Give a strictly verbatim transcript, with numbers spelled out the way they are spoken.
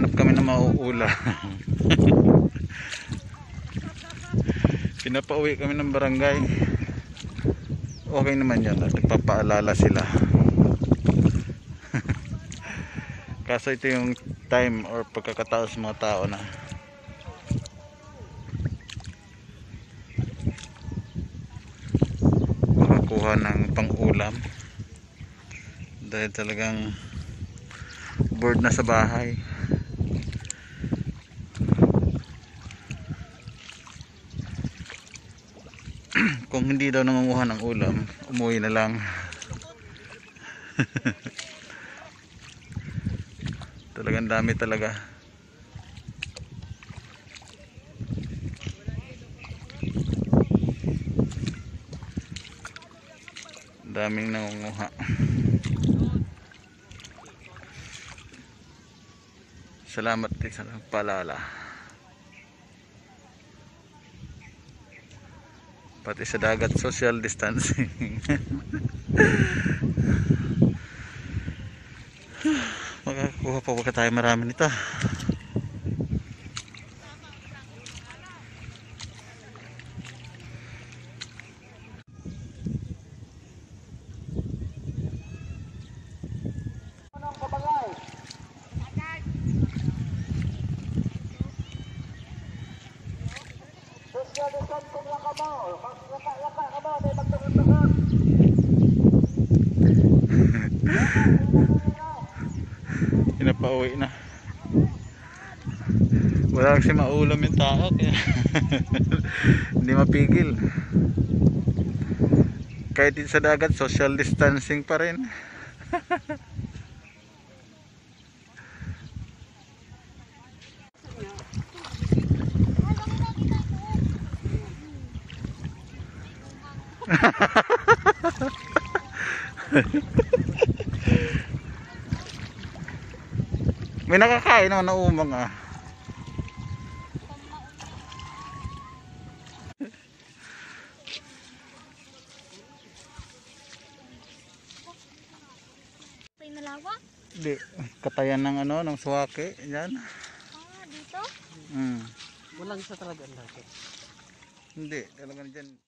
Naghahanap kami ng mauula. Pinapauwi kami ng barangay. Okay naman yan, nagpapaalala sila. Kaso ito yung time or pagkakataon sa mga tao na makakuha ng pang-ulam dahil talagang bored na sa bahay. Kung hindi daw nangunguha ng ulam, umuwi na lang. Talagang dami talaga. Daming nangunguha. Salamat din sa paalala. Pati sa dagat social distancing. Makakuha pa ba tayo marami nito? Pinapauwi na. Wala kasi maulam yung tao kaya hindi mapigil. Kahit din sa dagat social distancing pa rin. May nakakain naman na umang ah. Nalawa? Hindi, katayan ng ano, ng suwake, yan. Ah, dito? Hmm. Walang isa talaga ang laki. Hindi, talaga dyan.